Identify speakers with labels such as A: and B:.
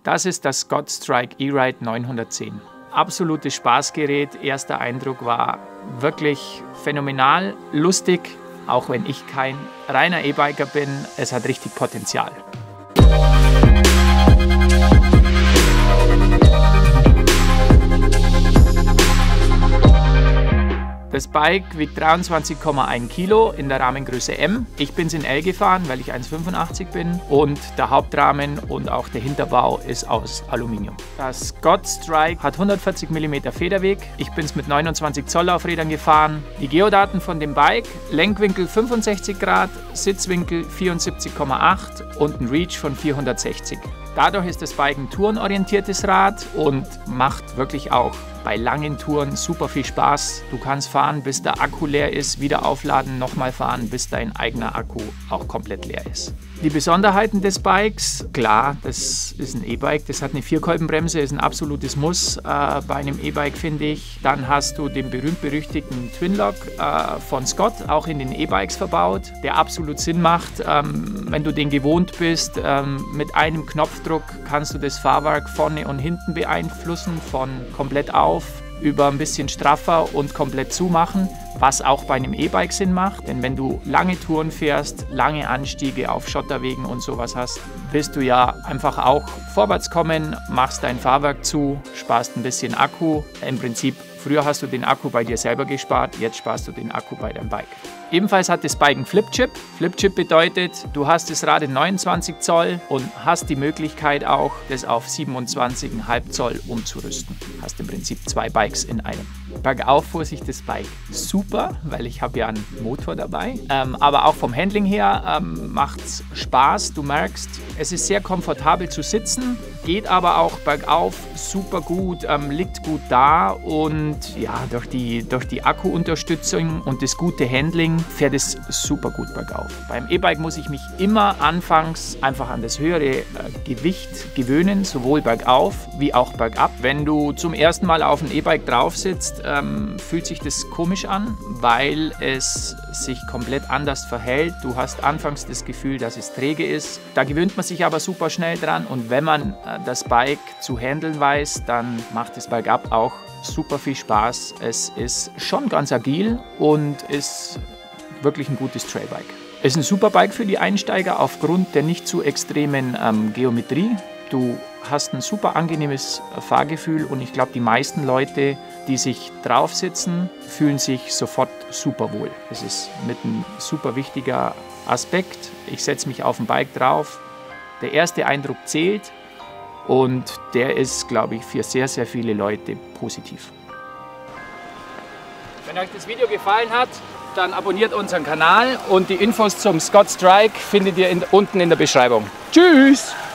A: Das ist das Scott Strike E-Ride 910. Absolutes Spaßgerät. Erster Eindruck war wirklich phänomenal, lustig, auch wenn ich kein reiner E-Biker bin. Es hat richtig Potenzial. Das Bike wiegt 23,1 Kilo in der Rahmengröße M. Ich bin es in L gefahren, weil ich 1,85 bin und der Hauptrahmen und auch der Hinterbau ist aus Aluminium. Das Scott Strike hat 140 mm Federweg. Ich bin es mit 29 Zoll Laufrädern gefahren. Die Geodaten von dem Bike: Lenkwinkel 65 Grad, Sitzwinkel 74,8 und ein Reach von 460. Dadurch ist das Bike ein tourenorientiertes Rad und macht wirklich auch bei langen Touren super viel Spaß. Du kannst fahren, bis der Akku leer ist, wieder aufladen, nochmal fahren, bis dein eigener Akku auch komplett leer ist. Die Besonderheiten des Bikes: klar, das ist ein E-Bike, das hat eine Vierkolbenbremse, ist ein absolutes Muss bei einem E-Bike, finde ich. Dann hast du den berühmt-berüchtigten Twinlock von Scott, auch in den E-Bikes verbaut, der absolut Sinn macht. Wenn du den gewohnt bist, mit einem Knopfdruck kannst du das Fahrwerk vorne und hinten beeinflussen, von komplett auf über ein bisschen straffer und komplett zumachen, was auch bei einem E-Bike Sinn macht. Denn wenn du lange Touren fährst, lange Anstiege auf Schotterwegen und sowas hast, willst du ja einfach auch vorwärts kommen, machst dein Fahrwerk zu, sparst ein bisschen Akku. Im Prinzip, früher hast du den Akku bei dir selber gespart, jetzt sparst du den Akku bei deinem Bike. Ebenfalls hat das Bike einen Flip-Chip. Flip-Chip bedeutet, du hast das Rad in 29 Zoll und hast die Möglichkeit auch, das auf 27,5 Zoll umzurüsten. Hast im Prinzip zwei Bikes in einem. Bergauf fuhr sich das Bike super, weil ich habe ja einen Motor dabei. Aber auch vom Handling her macht es Spaß. Du merkst, es ist sehr komfortabel zu sitzen, geht aber auch bergauf super gut, liegt gut da und ja, durch die Akkuunterstützung und das gute Handling fährt es super gut bergauf. Beim E-Bike muss ich mich immer anfangs einfach an das höhere Gewicht gewöhnen, sowohl bergauf wie auch bergab. Wenn du zum ersten Mal auf ein E-Bike drauf sitzt, fühlt sich das komisch an, weil es sich komplett anders verhält. Du hast anfangs das Gefühl, dass es träge ist. Da gewöhnt man sich aber super schnell dran und wenn man das Bike zu handeln weiß, dann macht es bergab auch super viel Spaß. Es ist schon ganz agil und ist wirklich ein gutes Trailbike. Es ist ein super Bike für die Einsteiger aufgrund der nicht zu extremen Geometrie. Du hast ein super angenehmes Fahrgefühl und ich glaube, die meisten Leute, die sich drauf sitzen, fühlen sich sofort super wohl. Das ist mit ein super wichtiger Aspekt. Ich setze mich auf ein Bike drauf. Der erste Eindruck zählt und der ist, glaube ich, für sehr, sehr viele Leute positiv. Wenn euch das Video gefallen hat, dann abonniert unseren Kanal und die Infos zum Scott Strike findet ihr unten in der Beschreibung. Tschüss!